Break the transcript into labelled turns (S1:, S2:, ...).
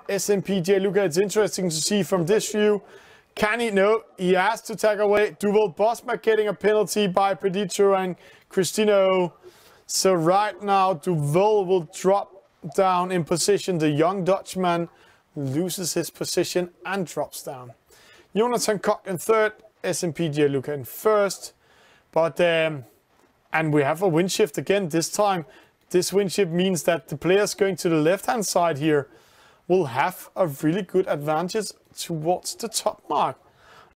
S1: SMP Gianluca. It's interesting to see from this view. Can he? No, he has to tag away. Duval Bosma getting a penalty by Pedito and Cristino. So right now, Duval will drop down in position. The young Dutchman loses his position and drops down. Jonathan Koch in third, SMP Gianluca in first. But, and we have a wind shift again this time. This wind shift means that the players going to the left-hand side here will have a really good advantage towards the top mark.